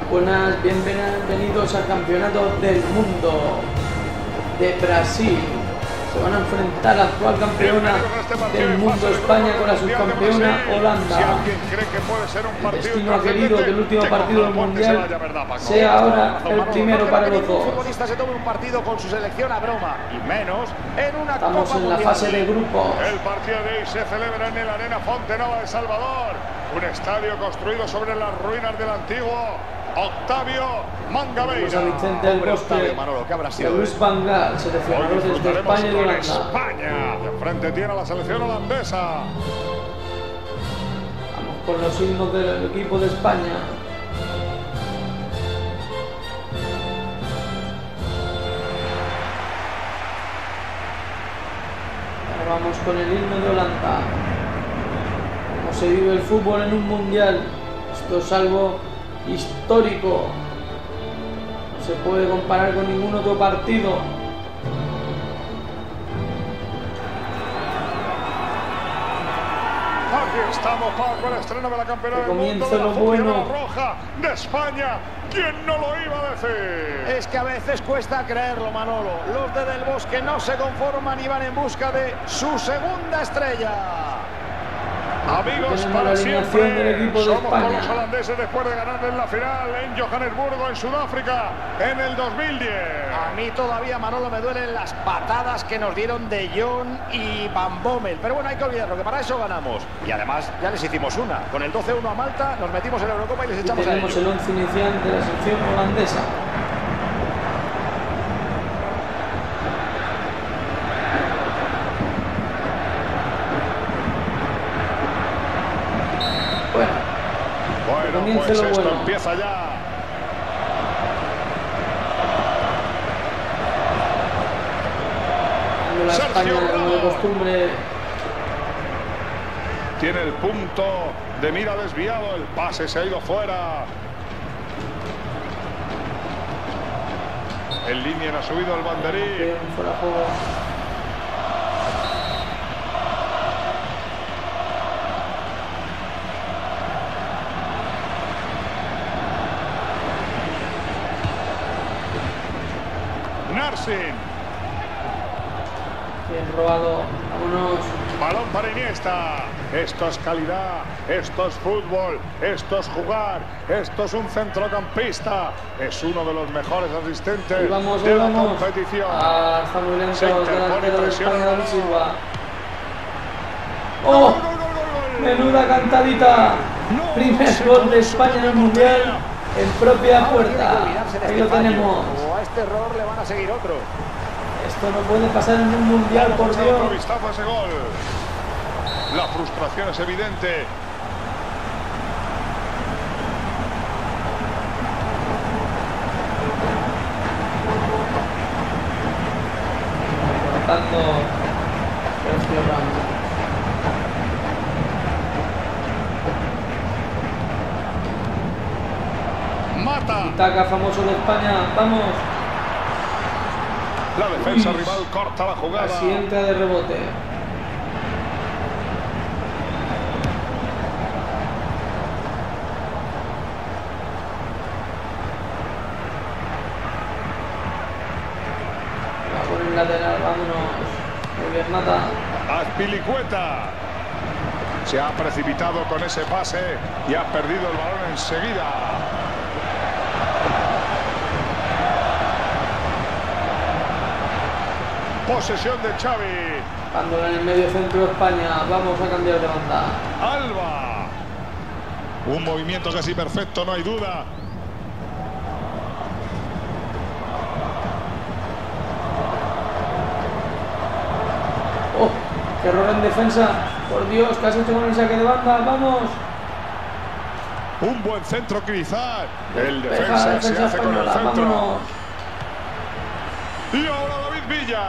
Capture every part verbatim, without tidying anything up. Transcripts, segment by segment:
Buenas, bienvenidos al Campeonato del Mundo de Brasil. Se van a enfrentar a la actual campeona del mundo España con la subcampeona Holanda. El destino ha querido que el último partido del mundial sea ahora el primero para los dos. Estamos en la fase de grupos. El partido de hoy se celebra en el Arena Fontenova de Salvador, un estadio construido sobre las ruinas del antiguo Octavio Mangabeira. San Vicente del Bosque y a Luis Van Gaal, seleccionador desde España y Holanda. España, de frente tiene a la selección holandesa. Vamos con los himnos del equipo de España. Ahora vamos con el himno de Holanda. Cómo se vive el fútbol en un mundial. Esto es algo histórico, no se puede comparar con ningún otro partido. Aquí estamos para el estreno de la campeona del mundo de la bueno. roja de España. ¿Quién no lo iba a decir? Es que a veces cuesta creerlo, Manolo. Los de Del Bosque no se conforman y van en busca de su segunda estrella. Amigos, para siempre, del equipo de somos España. Con los holandeses después de ganar en la final en Johannesburgo, en Sudáfrica, en el dos mil diez. A mí todavía, Manolo, me duelen las patadas que nos dieron De Jong y Van Bommel. Pero bueno, hay que olvidarlo, que para eso ganamos. Y además, ya les hicimos una. Con el doce uno a Malta, nos metimos en la Eurocopa y les echamos a ellos. Tenemos el once inicial de la selección holandesa. Bueno, pues esto bueno. empieza ya. La España, como de costumbre, tiene el punto de mira desviado, el pase se ha ido fuera. En línea ha subido el banderín. Bien, fuera juego. Bien robado, vámonos. Balón para Iniesta. Esto es calidad, esto es fútbol, esto es jugar, esto es un centrocampista. Es uno de los mejores asistentes vamos, de la vamos. competición. Ah, está muy lento el delantero de España, David Silva. ¡Oh! Menuda cantadita. Primer gol de España en el mundial en propia puerta. Ahí lo tenemos. O a este error le van a seguir otro. Esto no puede pasar en un mundial, por Dios. Otro vistazo a ese gol. La frustración es evidente. Cortando Sergio Ramos. Mata. Taca famoso de España. Vamos. La defensa Uy. rival corta la jugada. Así entra de rebote. Va por el lateral, vámonos. Muy bien, Mata. Azpilicueta. Se ha precipitado con ese pase y ha perdido el balón enseguida. Posesión de Xavi. Cuando en el medio centro de España, vamos a cambiar de banda. Alba. Un movimiento casi perfecto, no hay duda. Oh, qué error en defensa. Por Dios, ¿qué has hecho con el saque de banda? Vamos. Un buen centro quizás. El Deja defensa, la defensa se hace con el española, centro. vámonos. Y ahora David Villa.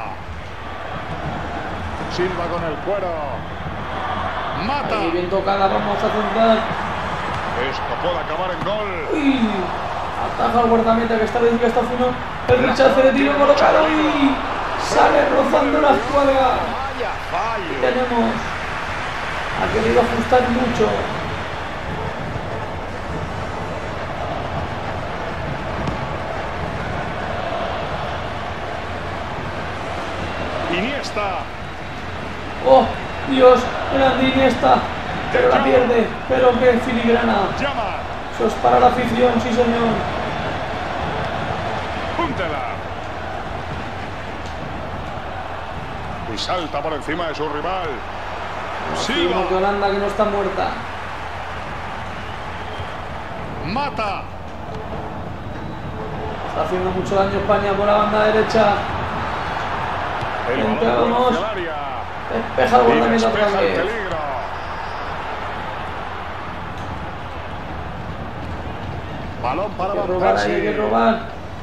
Silva con el cuero. Mata. Ahí bien tocada, vamos a centrar. Esto puede acabar en gol. Uy, ataja al guardameta que esta vez ya está fino. El rechace de tiro colocado y sale rozando la escuadra. Y tenemos. Ha querido ajustar mucho. Dios, grande Iniesta, pero la pierde, pero que filigrana. Eso es para la afición, sí señor. Púntela. Y salta por encima de su rival. Sí, de Holanda, que no está muerta. Mata. Está haciendo mucho daño España por la banda derecha. Entramos. Despeja el guardameta otra vez. Balón para hay que robar, hay que robar.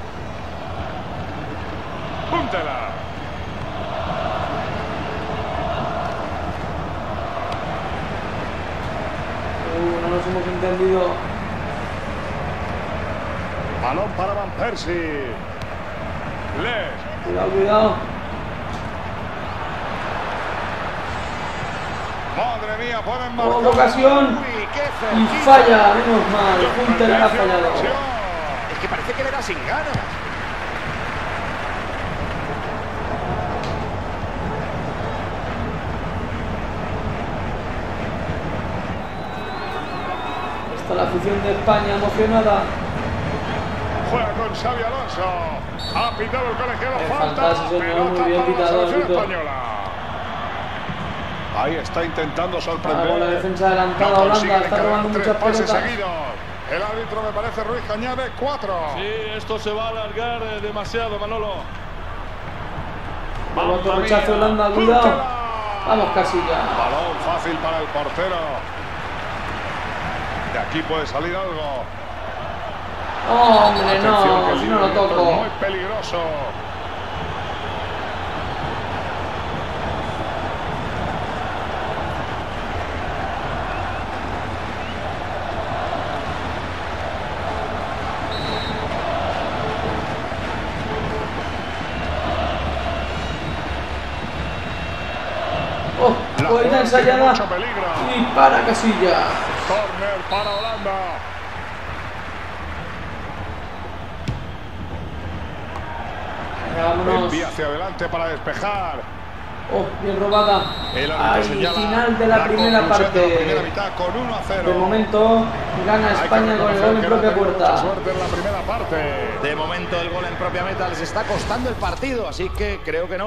Púntela. Uh, no nos hemos entendido. Balón para Van Persie. Les. Cuidado, cuidado. Madre mía, pueden marcar. Otra ocasión. Y falla, menos mal. Hunter ha fallado. Es que parece que le da sin ganas. Está la afición de España emocionada. Juega con Xabi Alonso. Ha pitado el colegiado. Eh, falta. falta, sí, señor, muy bien pitado, española. Ahí está intentando sorprender. Ahora la defensa adelantada, no Holanda está robando muchas pelotas. Seguidos. El árbitro, me parece, Ruiz, que añade cuatro. Sí, esto se va a alargar demasiado, Manolo. Vamos, otro rechazo Holanda, cuidado. Vamos, Casilla. Balón fácil para el portero. De aquí puede salir algo. Oh, hombre, no, si no lo toco. Muy peligroso. Oh, buena ensayada. Y para Casilla. Corner para Holanda. Vámonos. Envía hacia adelante para despejar. Oh, bien robada. Al final de la, la primera parte. De la primera mitad con uno a cero. De momento gana España con el gol en propia puerta. Suerte en la primera parte. De momento el gol en propia meta les está costando el partido, así que creo que no.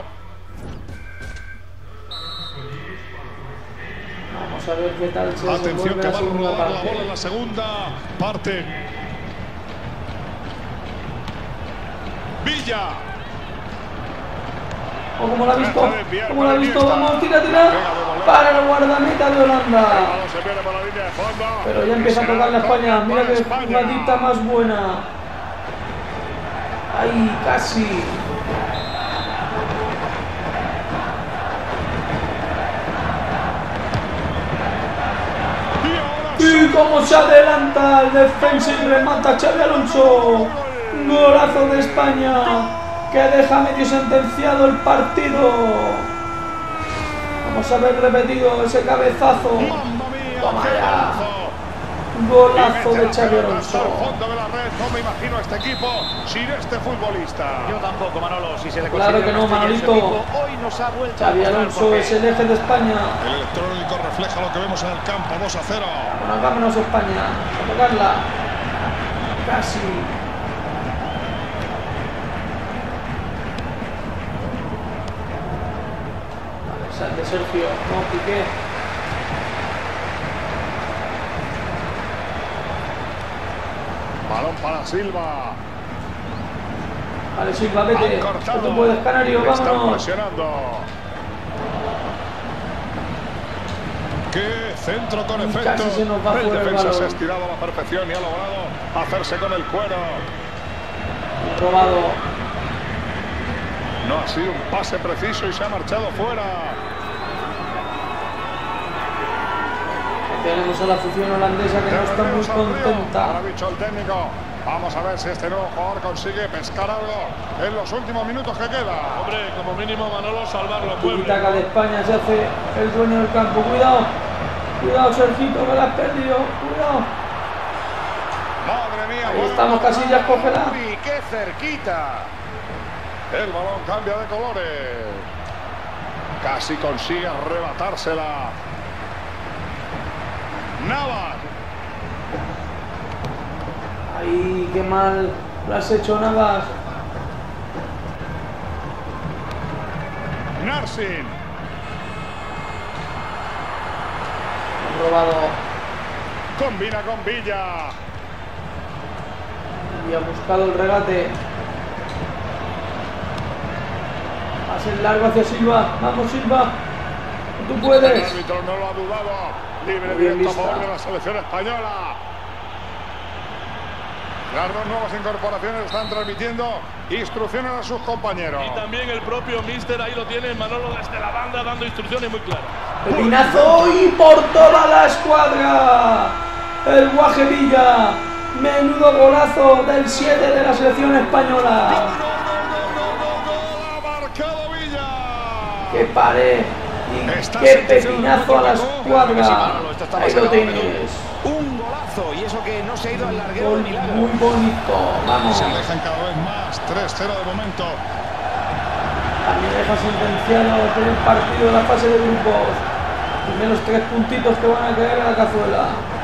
Vamos a ver qué tal se Atención, que va a rodar parte. la bola en la segunda parte. Villa. Oh, como la ha visto, como la ha visto, vamos, tira, tira. Para el guardameta de Holanda. Pero ya empieza a tocar la España. Mira qué jugadita más buena. Ahí, casi. Y cómo se adelanta el defensa y remata Xabi Alonso. Golazo de España, que deja medio sentenciado el partido. Vamos a ver repetido ese cabezazo. Toma ya. Golazo de Xabi Alonso. Fondo de la red, no me imagino a este equipo sin este futbolista. Yo tampoco, Manolo. Si se le claro que no, Manolito. Hoy nos ha vuelto Xabi Alonso es el eje de España. El electrónico refleja lo que vemos en el campo. dos a cero. Bueno, vámonos España. A tocarla. Casi. De Sergio, no, Piqué. Balón para Silva. Vale, Silva, vete. No te puedes, Canario, vámonos. Están presionando. ¡Qué centro con efecto! Casi se nos va el fuera el defensa balón. se ha estirado a la perfección y ha logrado hacerse con el cuero. Robado. No ha sido un pase preciso y se ha marchado fuera. Tenemos a la afición holandesa que no está muy contenta. Ahora ha dicho el técnico. Vamos a ver si este nuevo jugador consigue pescar algo en los últimos minutos que queda. Hombre, como mínimo Manolo salvarlo. Tiki-taka de España, se hace el dueño del campo. Cuidado, cuidado Sergito, que la has perdido. Cuidado. Madre mía. Ahí estamos, Casillas, cógela. Uy, qué cerquita. El balón cambia de colores. Casi consigue arrebatársela. Navas. Ay, qué mal lo has hecho, Navas. Narsin. Han robado. Combina con Villa. Y ha buscado el regate. Pase largo hacia Silva. Vamos, Silva. Tú puedes. El árbitro no lo ha dudado. Libre directo a favor de la selección española. Las dos nuevas incorporaciones están transmitiendo instrucciones a sus compañeros. Y también el propio míster, ahí lo tiene Manolo desde la banda dando instrucciones muy claras. Pepinazo y por toda la escuadra. El Guaje Villa. Menudo golazo del siete de la selección española. ¡Ha marcado Villa! ¡Qué pared! Y ¡qué pepinazo a la escuadra! Ahí lo tienes. Un golazo, y eso que no se ha ido al larguero Gol de milagro. muy bonito. Vamos. Se alejan cada vez más. tres cero de momento. También deja sentenciado el primer partido de la fase de grupos. Primeros tres puntitos que van a caer a la cazuela.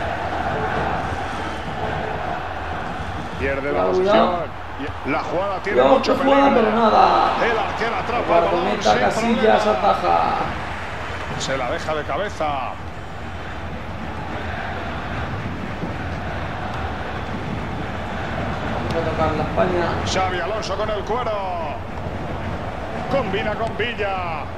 Pierde la Cuidado. posición. La jugada tiene Cuidado, mucho que jugada, peligro. pero nada. El arquero atrapa el balón Guardameta sin Casillas problema. ataja. Se la deja de cabeza. Vamos a tocar la España. Xavi Alonso con el cuero. Combina con Villa.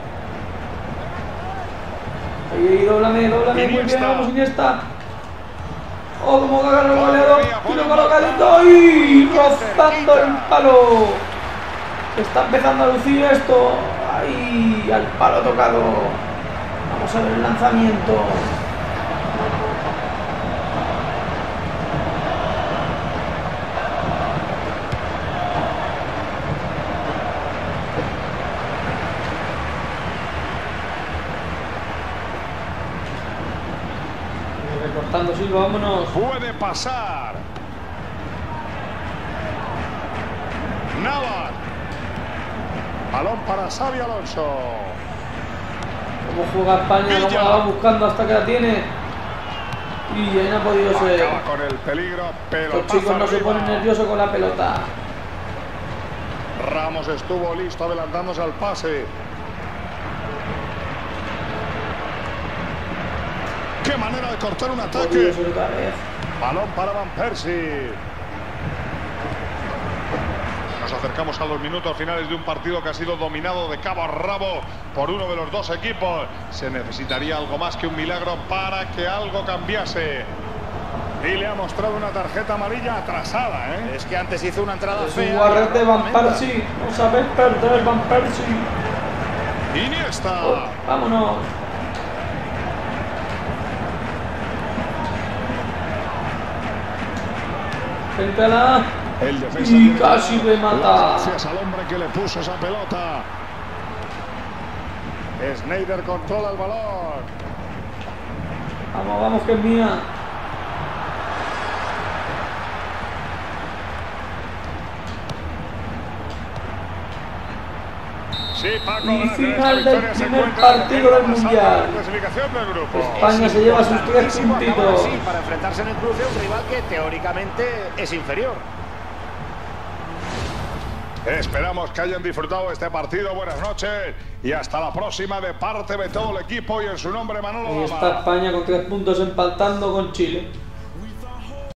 Ahí, dóblame, dóblame. Muy bien, Iniesta. vamos, Iniesta. Oh, como agarra el Madre goleador. mía, Y lo pone colocadito y rozando el palo. Está empezando a lucir esto. Ahí, al palo tocado. Vamos a ver el lanzamiento. Recortando Silva, vámonos. Puede pasar. Navas. Balón para Xavi Alonso. Cómo juega España, cómo la va buscando hasta que la tiene. Y ahí no ha podido ser. Acaba con el peligro. Los chicos no se ponen nerviosos con la pelota. Ramos estuvo listo adelantándose al pase. ¡Qué manera de cortar un ataque! Podido ser otra vez. Balón para Van Persie. Nos acercamos a los minutos finales de un partido que ha sido dominado de cabo a rabo por uno de los dos equipos. Se necesitaría algo más que un milagro para que algo cambiase. Y le ha mostrado una tarjeta amarilla atrasada, ¿eh? Es que antes hizo una entrada Es fea. un guarrete Van Persie. No sabes perder, Van Persie. Iniesta. Oh, vámonos. Péntala. El defensa Y tiene casi que dar remata. las gracias al hombre que le puso esa pelota. Sneijder controla el balón. Vamos, vamos, que es mía. Sí, Paco, Y gracias. final Esta del victoria se primer encuentra en partido la del pasada Mundial. clasificación del grupo. España se lleva sus tres Importantísimo acabar puntitos. así para enfrentarse en el cruce a un rival que teóricamente es inferior. Esperamos que hayan disfrutado este partido. Buenas noches y hasta la próxima de parte de todo el equipo y en su nombre Manolo Ahí Lama. está España con tres puntos empatando con Chile.